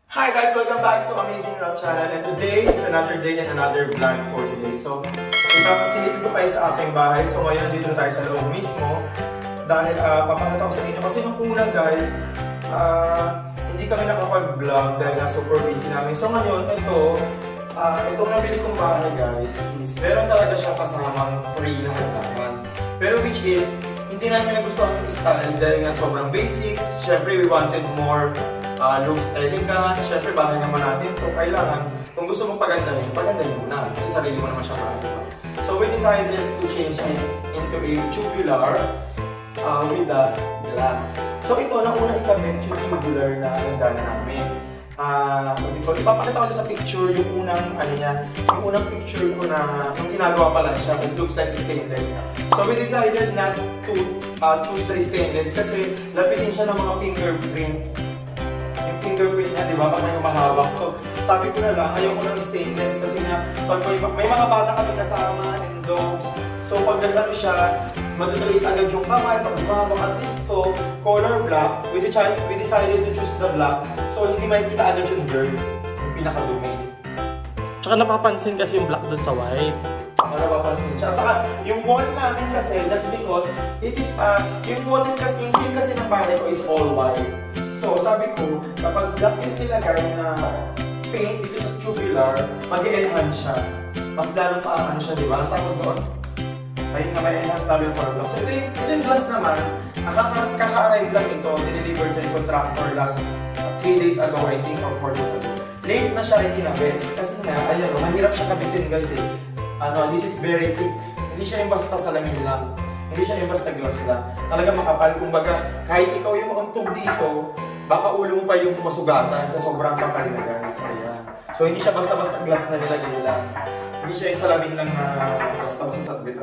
Hi guys! Welcome back to Amazing Rock Channel, and today is another day and another vlog for today. So, silipin ko kayo sa aking bahay. So ngayon dito tayo sa loob mismo dahil papakita ko sa inyo kasi nung una guys hindi kami nakapag-vlog dahil na super busy namin. So ngayon itong nabili kong bahay guys is meron talaga siya kasamang free na hagdanan. Pero which is hindi namin nagustuhan yung style dahil nga sobrang basics. Syempre we wanted more looks elegant. Syempre bahay naman natin ito. Kailangan, kung gusto mong pagandahin mo na. Kasi sarili mo naman siya bahay. So we decided to change it into a tubular with the glass. So ito, nauna ikabit yung tubular na hagdanan namin. Ipapakita ko sa picture yung unang picture ko na yung ginagawa pa lang siya. It looks like stainless. So we decided not to choose the stainless kasi lapitin siya ng mga fingerprint niya, di ba? Pag may mahawak. So, sabi ko na lang, ayoko ng stainless kasi nga, pag may mga bata kami kasama and dogs. So, pag nagano siya, matutulis agad yung kamay, pag mahawak at least to, color black, we decided to choose the black. So, hindi makikita agad yung dirt, yung pinakadumi. Tsaka napapansin kasi yung black dun sa white. Napapansin siya. Saka, yung wall namin kasi, just because, it is, yung theme kasi ng bahay ko is all white. So, sabi ko, kapag black yung nilagay na paint dito sa tubular, mag-enhance siya. Mas lalo pa siya, di ba? Ang tawag doon. Ayun nga, may enhance lalo yung color block. So, ito yung glass naman. Kaka-arrive lang ito. Dineliver din contractor last 3 days ago, I think, or 4 days ago. Late na siya ikinabit. Kasi nga, ayun, mahirap siya kabitin guys eh. This is very thick. Hindi siya yung basta salamin lang. Hindi siya yung basta glass lang. Talaga makapal. Kumbaga, kahit ikaw yung mauntog dito, baka ulo mo pa yung masugatan sa sobrang kapal na guys. Ayan. So hindi siya basta-basta glass na nilagay lang. Hindi siya yung salamin lang na basta-basta sa bitan.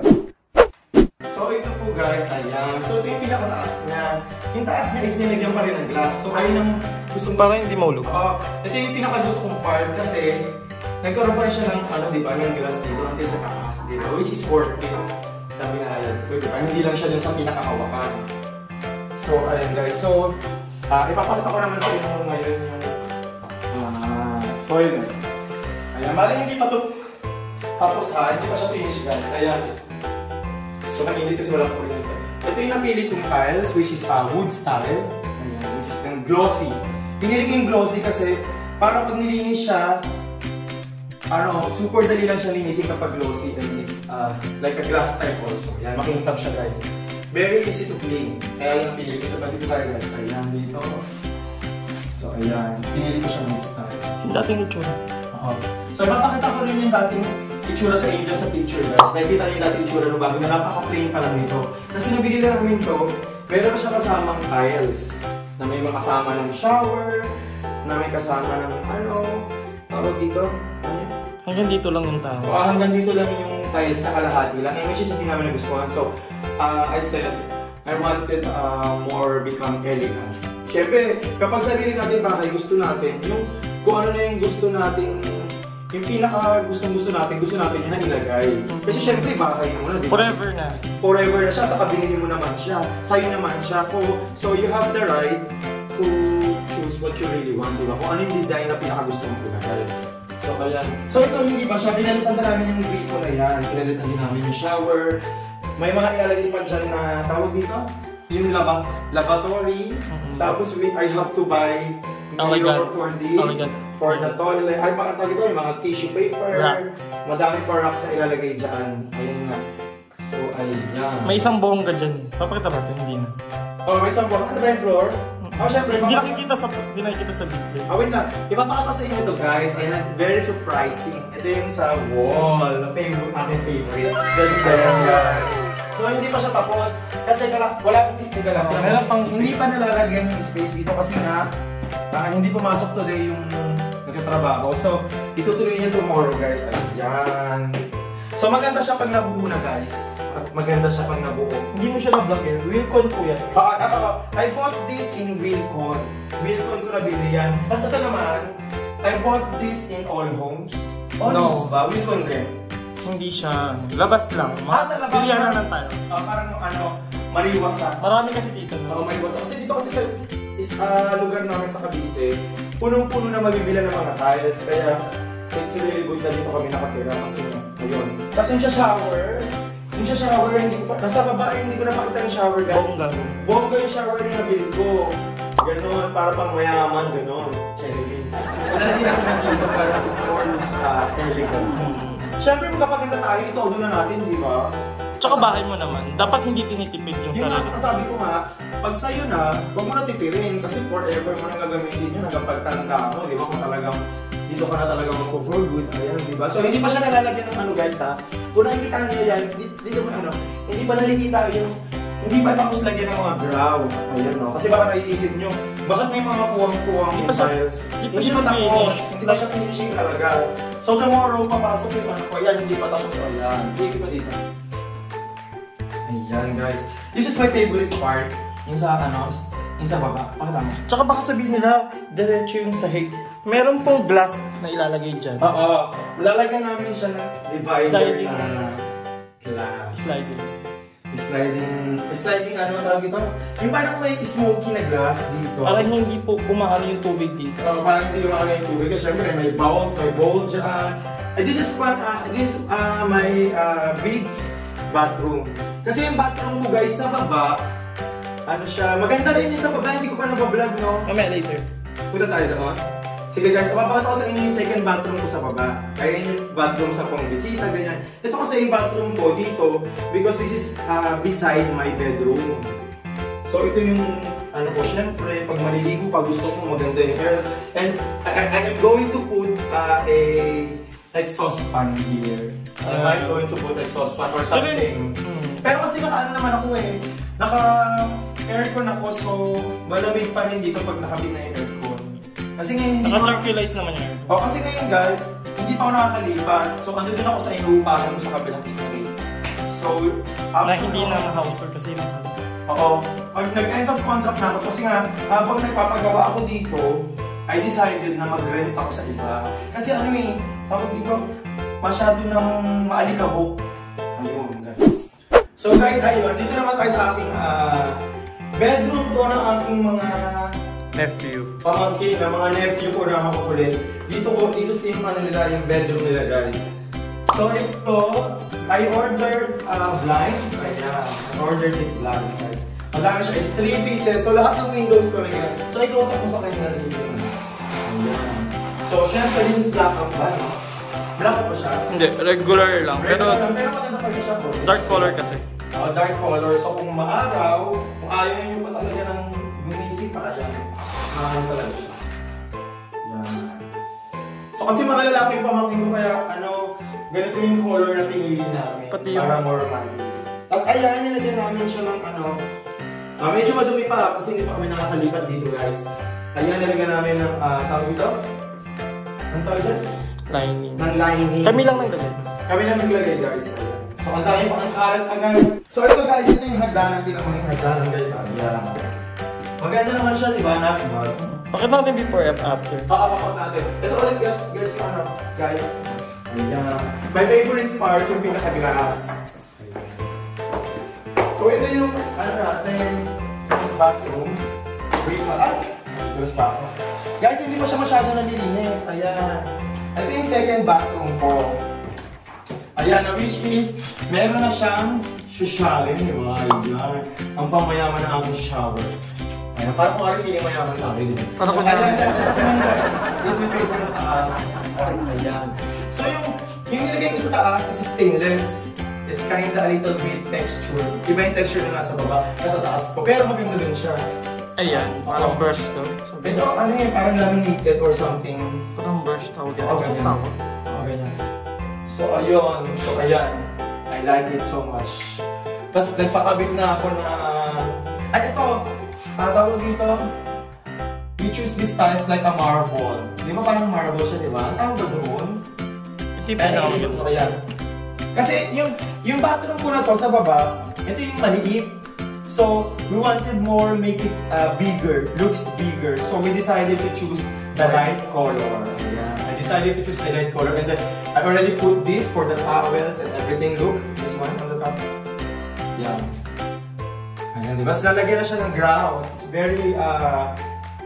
So ito po guys, ayan. So ito yung pinakataas niya. Yung taas niya is nilagyan pa rin ng glass. So ayun ang gustong para hindi maulog. Ito yung pinaka-gustong part kasi nagkaroon pa rin siya ng di ba, ng glass dito until sa taas dito, which is worth it. Sabi na ayan. Diba? Hindi lang siya dun sa pinakahawakan. So ayan guys. So ipapakita ko naman sa inyo ngayon yung toilet. Ayan, bali hindi pa ito tapos hindi pa siya finish guys. Ayan. So nanginit kasi walang kuryente. Ito yung napili kong tiles which is wood style. Ayan, which is yung glossy. Pinili ko yung glossy kasi para pag nilinis siya, super dali lang siya linisin kapag glossy and it's like a glass type also. Ayan, makintab siya guys. Very easy to clean. Kaya yung pinili ko. Dito tayo guys. Ayan dito. So ayan. Pinili ko siya ng style. Yung dating itsura. So ipapakita ko rin yung dating itsura sa inyo sa picture guys. Nakikita niyo yung dating itsura nung bago na napaka-plain pa lang nito. Kasi nabili lang namin ito, meron pa siya kasamang tiles. Na may makasama ng shower, na may kasama ng tawag dito. Hanggang dito lang yung tiles. Hanggang dito lang yung tiles na kalahati lang. Which is hindi namin nagustuhan. So, I said, I wanted more become elegant. Siyempre, kapag sarili natin bahay, gusto natin yung kung ano na yung gusto natin, yung pinaka gusto natin yun na ilagay. Kasi siyempre, bahay mo na, di ba? Forever na. Forever na siya, saka binili mo naman siya. Sa'yo naman siya. So, you have the right to choose what you really want, di ba? Kung ano yung design na pinaka gusto mong ilagay. So, ayan. So, ito hindi pa siya. Pinalitan na namin yung grill ko na yan. Pinalitan din namin yung shower. May mga ilalagay pa dyan na tawag dito. Yung lavatory. Tapos, I have to buy mirror for this. For the toilet. Ay, tawag ito, yung mga tissue paper. Racks. Madami pa racks na ilalagay dyan. Ayun nga. So, ayan. May isang bongga dyan eh. Papakita ba ito? Hindi na. May isang bongga. Ano ba yung floor? Syempre, hindi nakikita sa video. Wait lang. Ipapakita sa inyo ito guys. Ayan, very surprising. Ito yung sa wall. Aking favorite. Ganda yan guys. So hindi pa siya tapos. Kasi wala pang titiga lang. Hindi pa nalalagyan yung space dito kasi nga hindi pumasok today yung nagtatrabaho. So itutuloy niya tomorrow guys. Ayan. So maganda siya pag nabuo na guys. Maganda siya pag nabuo. Hindi mo siya na-block eh. Wilcon po yan. I bought this in Wilcon. Wilcon ko nabili yan. Tapos ito naman, I bought this in All Homes. All Homes ba? Wilcon din. Hindi siya. Labas lang. Sa labas. Pilihan na ng tiles. Parang mariwas na. Marami kasi dito. Mariwas na. Kasi dito kasi sa lugar namin sa Cavite, punong-puno na mabibilan ng mga tiles. Kaya, it's really good na dito kami nakatira kasi ayun. Tapos yung shower, hindi ko pa, nasa baba hindi ko na makita yung shower guys. Bongga yung shower na nabili ko. Ganon, para pang mayaman, ganon. Cherry. Nalalagyan natin dito para more elegant. Siyempre magkapaganda tayo, ito na natin, di ba? Tsaka bahay mo naman, dapat hindi tinitipid yung sarili. sarili. Yung sabi ko nga, pag sa'yo na, huwag mo na tipirin kasi forever mo na gagamitin yun hanggang pagtanda mo, di ba? Kung talagang dito ka na talagang mag-for good, ayan, di ba? So hindi pa siya nalalagyan ng ano guys ha. Kung nakikita nyo yan, dito mo ano, hindi pa nakikita yung, hindi pa tapos lagyan ng mga grout. Ayan no, kasi baka naiisip nyo, bakit may mga puwang-puwang yung tiles? Hindi pa tapos, hindi pa siya finishing talaga. So tomorrow, papasok yung ano ko, yan, hindi pa tapos, ayan. Hindi pa dito. Ayan guys, this is my favorite part, yung sa ano, yung sa baba. Pakita mo. Tsaka baka sabihin nila, diretso yung sahig. Meron pong glass na ilalagay dyan. Oo, lalagyan namin siya ng divider Sliding na glass. Sliding ano tawag ito? Yung parang may smoky na glass dito. Parang hindi po kumahalo yung tubig dito. Parang hindi kumahalo yung tubig. Kasi syempre may bowl dyan. This is my big bathroom. Kasi yung bathroom mo guys sa baba, ano siya, maganda rin yung sa baba, hindi ko pa nabablog no? Mamaya later. Punta tayo doon. Sige guys, papakita ko sa inyo yung second bathroom ko sa baba. Kaya yung bathroom sa pang bisita, ganyan. Ito kasi yung bathroom ko dito because this is beside my bedroom. So ito yung, ano po, syempre, pag maliligo pa, gusto ko maganda yung air. And I'm going to put a exhaust fan here. I'm going to put exhaust fan or something. Pero kasi naka-ano naman ako eh. Naka-aircon ako, so malamig pa rin dito pag nakabit na yung aircon. Kasi ngayon hindi naka-circulize naman yun. Kasi ngayon guys, hindi pa ako nakakalipat. So andun din ako sa inuupahan ko sa kabilang street. So, na hindi na house tour kasi mahal. Oo. Nag-end of contract na ako kasi nga, habang nagpapagawa ako dito, I decided na mag-rent ako sa iba. Kasi ano eh, tawag dito, masyado nang maalikabok. Ayun guys. So guys, ayun, dito naman tayo sa aking bedroom to ng aking mga nephew. Pamangkin na mga nephew ko na makukulit. Dito sa yung ano nila, yung bedroom nila guys. So ito, I ordered blinds. Ayan, I ordered it blinds guys. Madami siya is 3 pieces. So lahat ng windows ko na yan. So i-close up mo sa kanya na dito. Ayan. So syempre this is black and white. No? Black pa siya? Hindi, regular lang. Pero maganda pa rin siya po. Dark color kasi. Dark color. So kung maaraw, kung ayaw nyo pa talaga ng gumising pa, ayan. Mahal talaga siya. Yan. So kasi mga lalaki yung pamangkin ko kaya ano, ganito yung color na pinili namin. Pati para more romantic. Tapos ayan, nilagyan namin siya ng ano, medyo madumi pa kasi hindi pa kami nakakalipat dito guys. Ayan, nilagyan namin ng, tawag ito? Ang tawag dyan? Lining. Ng lining. Kami lang naglagay. Kami lang naglagay guys. Ayan. So ang dami pa ang kalat pa guys. So ito guys, ito yung hagdanan. Hindi naman yung hagdanan guys. Maganda naman siya, di ba? Pakita natin before and after. Pakapakot natin. Ito ulit guys, yung ano, guys. Ayan. My favorite part, yung pinaka-glass. So ito yung, ano natin, bathroom. Wait pa. Terus pa ako. Guys, hindi pa siya masyado nalilinis. Ayan. Ito yung second bathroom ko. Ayan, na which is, meron na siyang shoshawin, di ba? Ayan. Ang pamayaman ng aking shower. Ayan, parang kung feeling mayaman tayo, di ba? Parang kung This will be for the taas. Ayan. So yung nilagay ko sa taas is stainless. It's kinda a little bit texture. Iba yung texture na nasa baba, nasa taas ko. Pero maganda din siya. Ayan, parang brush to. Ito, ano yun, parang laminated or something. Parang brush tawag yan. Ganyan. Ganyan. So, ayun. So, ayan. I like it so much. Tapos, nagpakabit na ako na... Ay, ito. Tawag dito. We choose this tiles like a marble. Di ba parang marble siya, di ba? Ang tawag ba doon? Ayan. Ayan. Kasi, yung bathroom ko na to sa baba, ito yung maliit. So, we wanted more, make it bigger, looks bigger. So, we decided to choose the light color. Ayan. I decided to choose the light color. And then, I already put this for the towels and everything. Look, this one on the top. Ayan. Ayan, diba? So, lalagyan na siya ng grout. It's very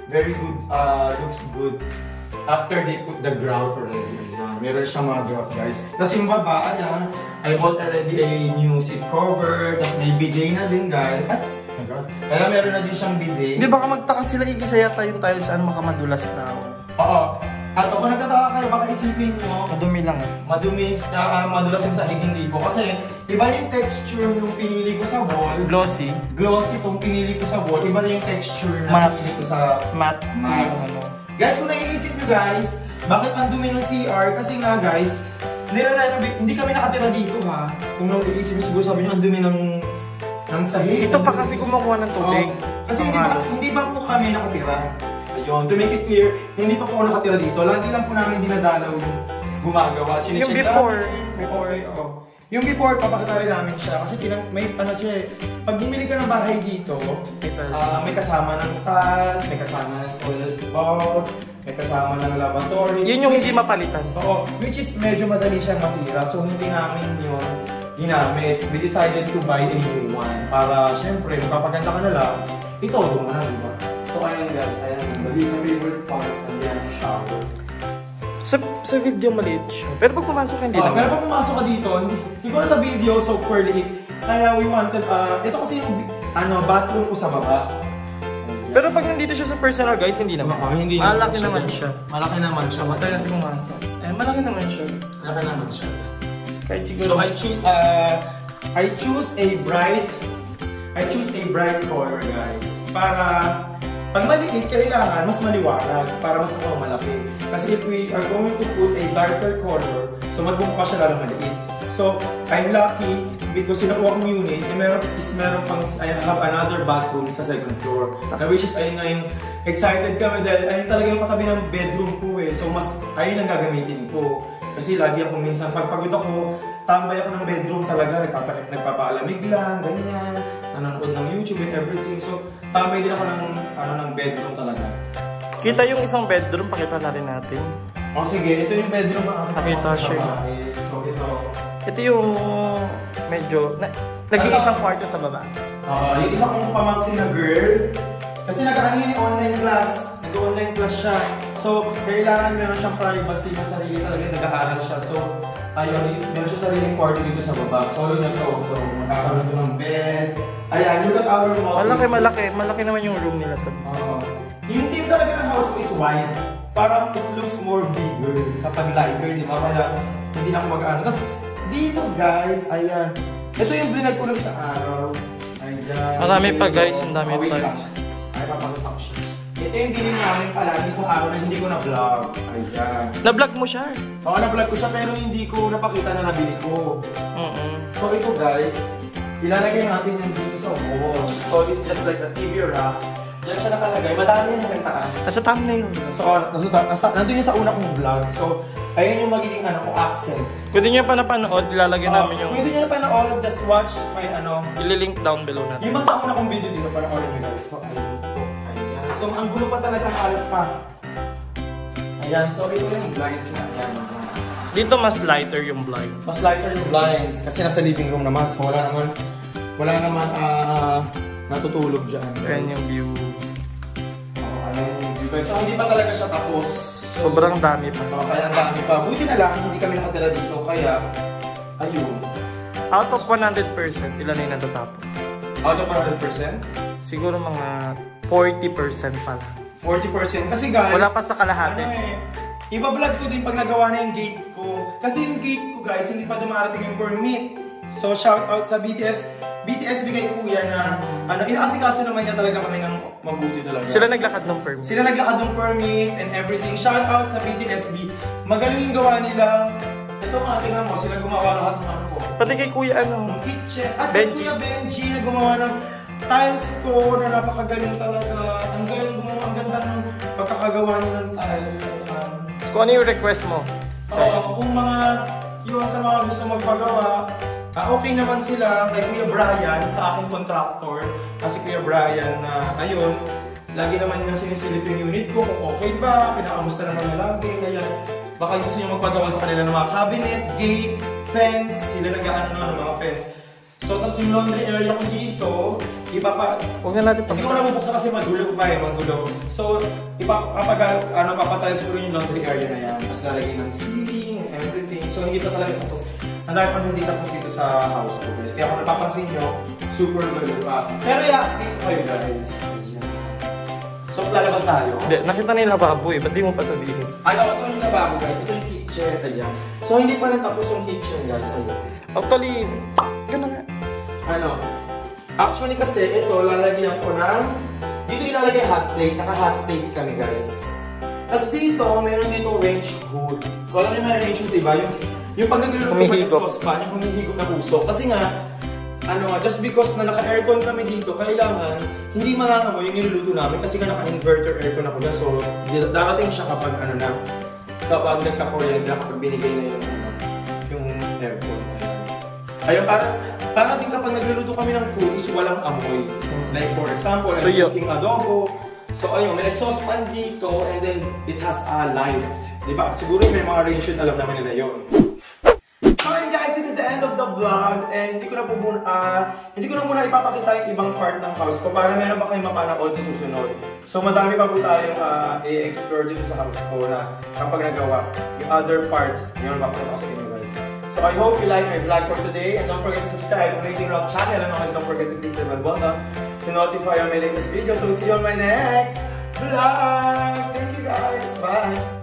very good, looks good after they put the grout already. Ayan, meron siyang mga grout guys. Tapos yung baba, ayan, I bought already a new seat cover, tapos may bidet na din guys. Ay, my God. Kaya meron na din siyang bidet. Hindi baka magtaka sila, iisa yata yung tiles, makamadulas na. Oo. At kung nagtataka kayo, baka isipin nyo, Madumi lang madumis, madulas yung sahig, hindi po. Kasi iba yung texture nung pinili ko sa wall. Glossy. Glossy itong pinili ko sa wall. Iba na yung texture na Matte. pinili ko sa Matte. matte. Guys, kung naiisip nyo guys, bakit ang dumi ng CR? Kasi nga guys, hindi kami nakatira dito ha. Kung naiisip nyo siguro sabi nyo, ang dumi ng sahig. Ito pa kasi kumukuha ng tubig. Kasi hindi pa po kami nakatira. Ayun, to make it clear, hindi pa po ako nakatira dito. Lagi lang po namin dinadalaw yung gumagawa. Yung before. Okay, oo. Yung before, papakita rin namin siya. Kasi may ano siya eh. Pag bumili ka ng bahay dito, may kasama ng tiles, may kasama ng toilet bowl, may kasama ng lavatory. Yun yung hindi mapalitan. Oo, which is medyo madali siyang masira. So hindi namin yun ginamit. We decided to buy a new one. Para syempre, magpapaganda ka na lang, ito, doon mo na, diba? So ayun guys, ayun. This is my favorite part, and then shower. Sa video maliit siya. Pero pag pumasok hindi naman. Pero pag pumasok ka dito, siguro sa video, super liit. Kaya we wanted, ito kasi yung bathroom ko sa baba. Pero pag nandito siya sa personal guys, hindi naman. Hindi malaki naman siya. Malaki naman siya. Matay natin pumasok. Malaki naman siya. Malaki naman siya. Kahit siguro. So I choose a bright color guys. Para pag maliit, kailangan mas maliwanag para mas malaki. Kasi if we are going to put a darker color, so magmumukha siya lalong maliit. So, I'm lucky because yung nakuha kong unit, meron pang, I have another bathroom sa second floor. Which is, ayun nga yung excited kami dahil ayun talaga yung katabi ng bedroom ko eh. So, ayun ang gagamitin ko. Kasi lagi ako minsan, pag pagod ako, tambay ako ng bedroom talaga, nagpapaalamig lang, ganyan, nanonood ng YouTube and everything. So, tambay din ako ng bedroom talaga. Kita yung isang bedroom, pakita na rin natin. O sige, ito yung bedroom na nakita siya. So, ito yung medyo, nag-iisang kwarto sa baba. Yung isa kong pamangkin na girl, kasi nag-online nag-online class siya. So, kailangan meron siyang privacy na sarili talaga, nag-aaral siya. So, ayun, meron siya sariling kwarto dito sa baba. Solo niya to. So, magkakaroon ito ng bed. Ayan, look at our model. Malaki naman yung room nila sa baba. Yung theme talaga ng house ko is white. Parang it looks more bigger kapag lighter, di ba? Kaya hindi na ako mag-ano. Tapos, dito guys, ayan. Ito yung blinag ko lang sa araw. Ayan. Marami pa guys, ang dami pa. Ay, papalutak siya. Ito yung binili namin palagi sa araw na hindi ko na-vlog. Ayan. Na-vlog mo siya? Oo, na-vlog ko siya pero hindi ko napakita na nabili ko. So ito guys, ilalagay natin yung dito sa wall. So it's just like a TV rack. Diyan siya nakalagay. Madami yan sa taas. Nasa thumbnail. So, nandun yun sa una kong vlog. So, ayun yung magiging accent. Pwede nyo pa napanood, ilalagay namin yung... Pwede nyo napanood, just watch my Ililink down below natin. Yung mas nauna kong video dito, panoorin nyo guys. So, ayun po. Ayan. So, ang gulo pa talaga kalat pa. Ayan, so ito yung blinds na. Ayan. Dito mas lighter yung blind. Mas lighter yung blinds kasi nasa living room naman. So, wala naman natutulog dyan. Ayan yung view. So, hindi pa talaga siya tapos. Sobrang dami pa. Kaya ang dami pa. Buti na lang, hindi kami nakatira dito. Kaya, ayun. Out of 100%, ilan na yung natatapos? Out of 100%? Siguro mga 40% pa lang. 40%? Kasi guys, wala pa sa kalahati. Iba-vlog ko din pag nagawa na yung gate ko. Kasi yung gate ko guys, hindi pa dumarating yung permit. So, shout out sa BTS. BTS bigay ko yan na inaasikaso naman niya talaga kami ng mabuti talaga. Sila naglakad ng permit. Sila naglakad ng permit and everything. Shout out sa BTSB. Magaling yung gawa nila. Ito nga, tingnan mo, sila gumawa lahat ng ko. Pati kay Kuya Ng kitchen. At Benji. Kuya Benji na gumawa ng tiles ko na napakagaling talaga. Ang galing gumawa, ang ganda ng pagkakagawa niya ng tiles. So, kung ano yung request mo? Kung yun sa mga gusto magpagawa, okay naman sila kay Kuya Brian sa aking contractor. Kasi Kuya Brian na ayun, lagi naman niya sinisilip yung unit ko kung okay ba, kinakamusta naman na lagi. Kaya baka gusto niyo magpagawa sa kanila ng mga cabinet, gate, fence, sila nag-aano ng mga fence. So, tapos yung laundry area ko dito, Huwag na natin hindi ko nabubuksan kasi magulo pa eh, magulo. So, papatayos ko rin yung laundry area na yan. Tapos lalagay ng ceiling and everything. So, hindi pa talaga tapos. Ang dami pa hindi tapos dito sa house ko guys. Kaya kung napapansin nyo, super gulo pa. Pero i-update ko kayo guys. So, lalabas tayo. Hindi, nakita nila baboy. Ba't di mo pa sabihin? Ay, ito yung lababo guys. Ito yung kitchen. Ayan. So, hindi pa rin tapos yung kitchen guys. Ayan. Actually, yun na nga. Ano? Actually kasi ito, lalagyan ko ng... Dito ilalagay hot plate. Naka-hot plate kami guys. Tapos dito, meron dito range hood. Kung alam niyo may range hood, diba? Yung pag nagluluto ka ng saucepan, yung humihigop na usok. Kasi nga, just because na naka-aircon kami dito, kailangan hindi mangangamoy yung niluluto namin kasi nga naka-inverter aircon ako dyan. So, darating siya kapag kapag nagka-kuryente na kapag binigay na yung aircon. Ayun, para din kapag nagluluto kami ng food is walang amoy. Like for example, I'm cooking adobo. So ayun, may exhaust fan dito and then it has a light. Diba? Siguro may mga range shoot, alam naman nila yun. So ayun guys, this is the end of the vlog and hindi ko na muna ipapakita yung ibang part ng house ko para meron pa kayong mapanood sa susunod. So madami pa po tayong i-explore dito sa house ko na kapag nagawa yung other parts, yun mapapanood ko sa inyo guys. So I hope you like my vlog for today and don't forget to subscribe to Amazing Rob channel and always don't forget to click the bell button to notify on my latest video. So see you on my next vlog. Thank you guys. Bye.